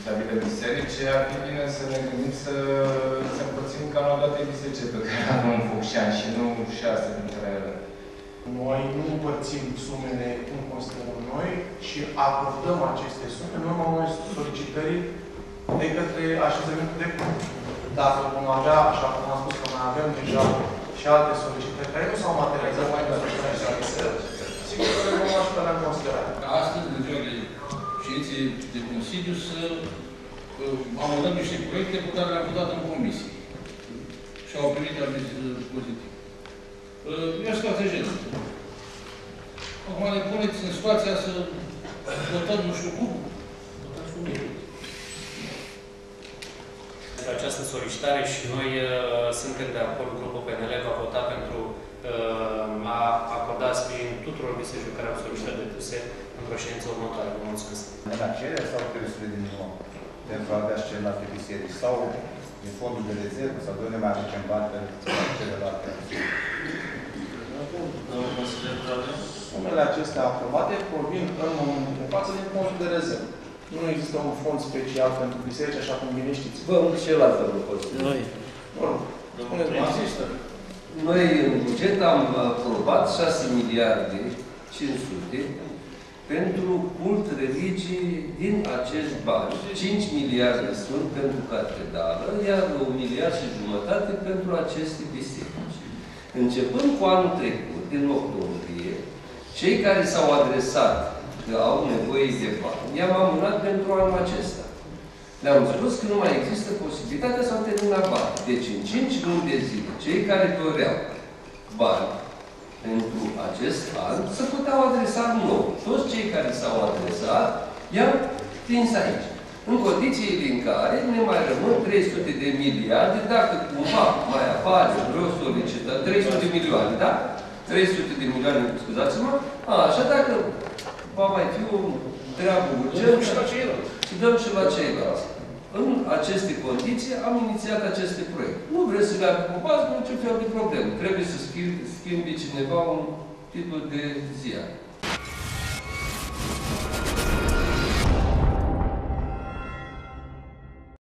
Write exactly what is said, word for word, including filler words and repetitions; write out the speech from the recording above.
stabile biserice, ar fi bine să ne gândim să, să împărțim cam la toate biserice pe care avem în Focșani și nu șase dintre ele. Noi nu împărțim sumele cum considerăm noi și acordăm aceste sume în urma unei solicitări de către așezământul de cont. Dacă vom avea, așa cum am spus că mai avem deja și alte solicitări care nu s-au materializat mai de solicitări și alte sări, sigur că le vom ajuta la considerare. Astăzi, în ziua de ședințe de Consiliu, să amendăm niște proiecte pe care le-am votat în comisie și au primit aviz pozitiv. Eu stratejez. Acum ne puneți în situația să votăm nu știu cum. Votați cum e. Pentru această solicitare și noi uh, suntem de acord, grupul P N L va vota pentru uh, a acorda sprijin tuturor bisericilor care au solicitat depuse într-o ședință următoare. Vă mulțumesc. În cerere sau trebuie să le din nou pentru a avea celelalte biserici sau din fondul de rezervă sau de unde mai aducem bani pentru celelalte biserici? Sumele acestea aprobate provin în momentul de față din fondul de rezervă. Nu există un fond special pentru biserici, așa cum bine știți. Vă înșelați, domnul Costi. Noi. Mă rog, spuneți, nu există. Noi în buget am aprobat șase miliarde cinci sute pentru cult, religii din acești bani. cinci miliarde sunt pentru catedrală, iar un miliard și jumătate pentru aceste biserici. Începând cu anul trecut, din octombrie, cei care s-au adresat că au nevoie de bani, i-am amânat pentru anul acesta. Le-am spus că nu mai există posibilitatea să terminat bani. Deci, în cinci luni de zile, cei care doreau bani pentru acest an, se puteau adresa nou. Toți cei care s-au adresat, i-am prins aici. În condițiile în care ne mai rămân trei sute de miliarde, dacă cumva mai apare vreo solicitare, trei sute de milioane, da? trei sute de milioane, scuzați-mă, așa dacă va mai fi o treabă urgentă și dăm și la ceilalți. În aceste condiții am inițiat aceste proiecte. Nu vreți să meargă cu bază, nu ce fel de problemă. Trebuie să schimbi, schimbi cineva un titlu de ziar.